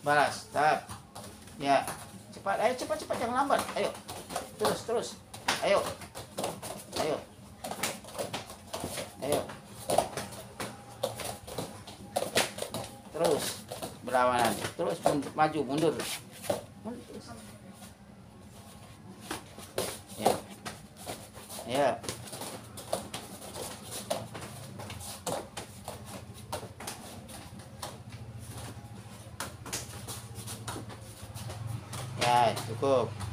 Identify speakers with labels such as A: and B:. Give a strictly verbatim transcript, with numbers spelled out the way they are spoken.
A: balas, tap. Ya, cepat, ayo cepat cepat, jangan lambat. Ayo, terus terus, ayo, ayo, ayo, terus berlawanan, terus mundur, maju mundur. Mundur. Ya, ya. Ya, cukup.